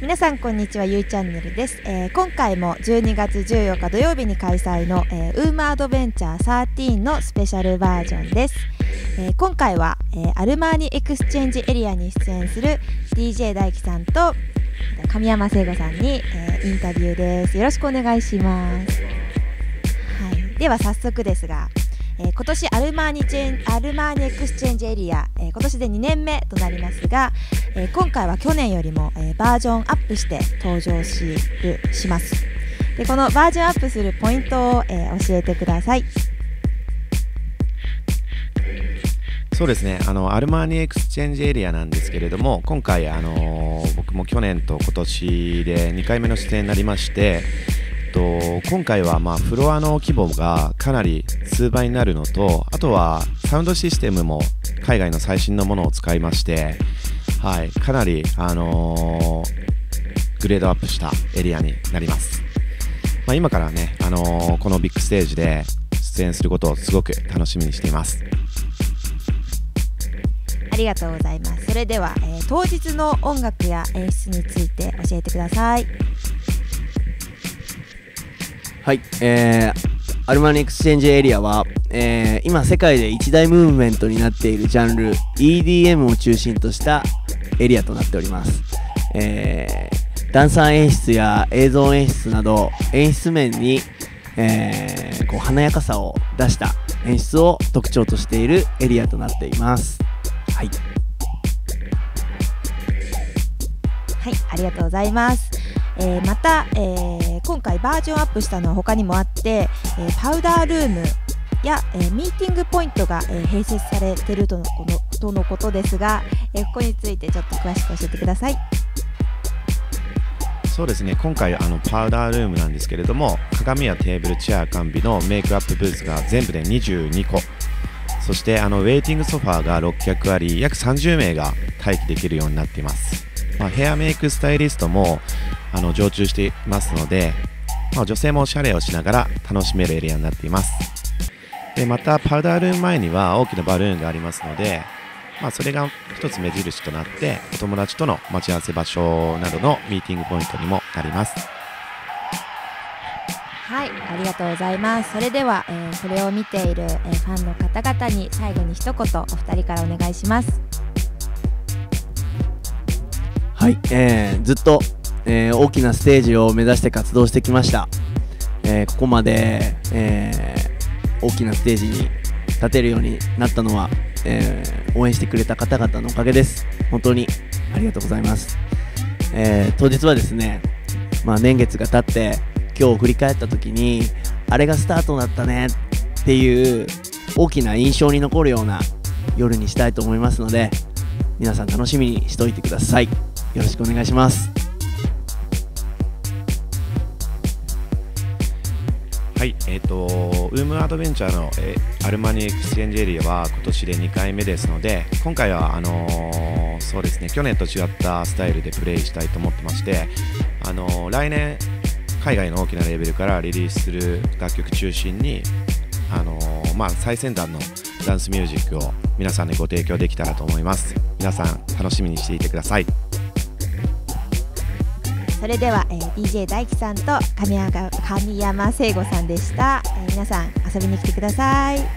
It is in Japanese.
皆さんこんにちは、ゆいチャンネルです。今回も12月14日土曜日に開催の、ウームアドベンチャー13のスペシャルバージョンです。今回は、アルマーニエクスチェンジエリアに出演する DJ 大輝さんと神山聖吾さんに、インタビューです。よろしくお願いします。はい、では早速ですが、今年アルマーニエクスチェンジエリア、今年で2年目となりますが、今回は去年よりも、バージョンアップして登場します。でこのバージョンアップするポイントを、教えてください。 そうですね、アルマーニエクスチェンジエリアなんですけれども、今回、僕も去年と今年で2回目の出演になりまして、今回はフロアの規模がかなり数倍になるのと、あとはサウンドシステムも海外の最新のものを使いまして、はい、かなり、グレードアップしたエリアになります。今からね、このビッグステージで出演することをすごく楽しみにしています。 ありがとうございます。それでは、当日の音楽や演出について教えてください。 はい、アルマーニエクスチェンジエリアは、今世界で一大ムーブメントになっているジャンル EDM を中心としたエリアとなっております。ダンサー演出や映像演出など演出面に、こう華やかさを出した演出を特徴としているエリアとなっています。はい、 はい、ありがとうございます。また、今回バージョンアップしたのは他にもあって、パウダールームや、ミーティングポイントが、併設されているとのことですが、ここについてちょっと詳しく教えてください。 そうですね、今回パウダールームなんですけれども、鏡やテーブル、チェア完備のメイクアップブースが全部で22個、そしてウェイティングソファーが6脚あり、約30名が待機できるようになっています。ヘアメイクスタイリストも常駐していますので、女性もおしゃれをしながら楽しめるエリアになっています。でまたパウダールーム前には大きなバルーンがありますので、それが一つ目印となってお友達との待ち合わせ場所などのミーティングポイントにもなります。 はい、ありがとうございます。それでは、それを見ている、ファンの方々に最後に一言お二人からお願いします。 はい、ずっと、大きなステージを目指して活動してきました。ここまで、大きなステージに立てるようになったのは、応援してくれた方々のおかげです。本当にありがとうございます。当日はですね、年月が経って今日振り返った時にあれがスタートだったねっていう大きな印象に残るような夜にしたいと思いますので、皆さん楽しみにしておいてください。よろしくお願いします。 はい、ウームアドベンチャーの、アルマーニエクスチェンジエリアは今年で2回目ですので、今回はそうですね、去年と違ったスタイルでプレイしたいと思ってまして、来年海外の大きなレーベルからリリースする楽曲中心に最先端のダンスミュージックを皆さんにご提供できたらと思います。皆さん楽しみにしていてください。 それでは、DJ 大輝さんと神山聖吾さんでした。皆さん遊びに来てください。